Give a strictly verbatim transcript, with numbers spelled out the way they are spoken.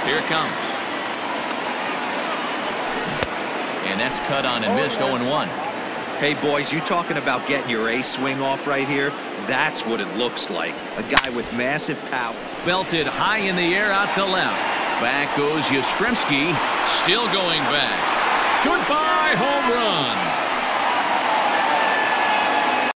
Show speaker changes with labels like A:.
A: Here it comes. And that's cut on and missed. oh and one.
B: Hey, boys, you talking about getting your ace swing off right here? That's what it looks like. A guy with massive power.
A: Belted high in the air out to left. Back goes Yastrzemski. Still going back. Goodbye, home run.